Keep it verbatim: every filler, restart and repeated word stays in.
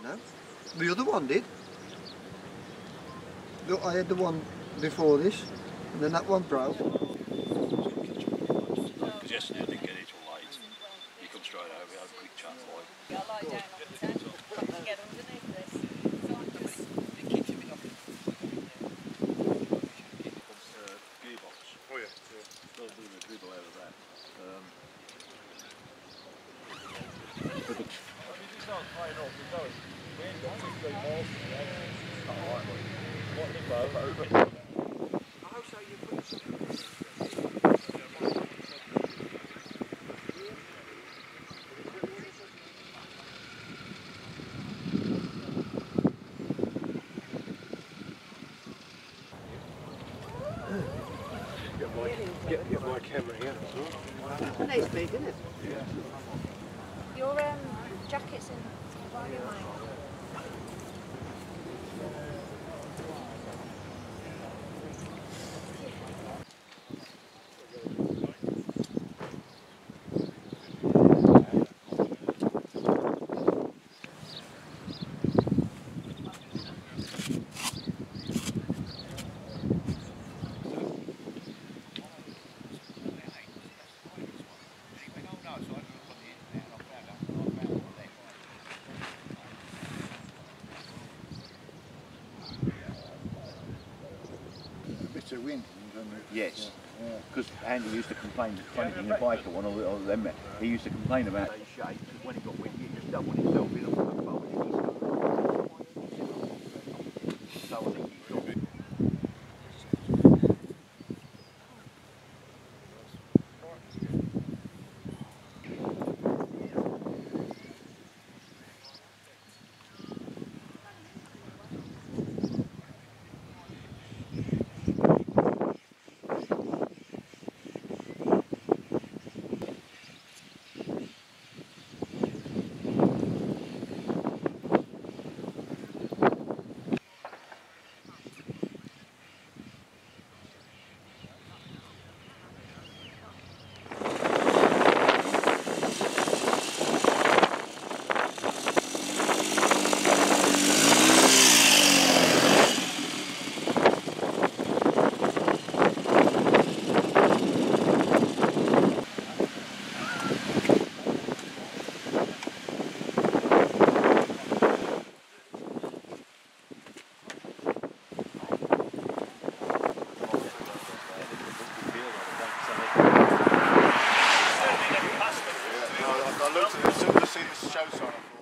now. The other one did. Look, I had the one before this, and then that one broke. Because yesterday I didn't get it till late. You come straight over, we had a quick chat like. Yeah, I lie down on the tent, come to get underneath this. So I'm just... Uh, gearbox. Oh yeah, yeah. Still doing a dribble out of that. Um, If you start playing off, we're going. We ain't got fifteen miles to the end. Alright, what the boat? How so you put something? Get my, get, get my camera here. It's nice big, isn't it? Yeah. Your um, jacket's in the volume line. To wind. Yes, because yeah. Andy used to complain, the funny thing, the biker one, or, or them, he used to complain about the shape, because when it got windy, it just doubled itself in on the boat. So I think he thought. I looked at it as soon as I seen the show sign.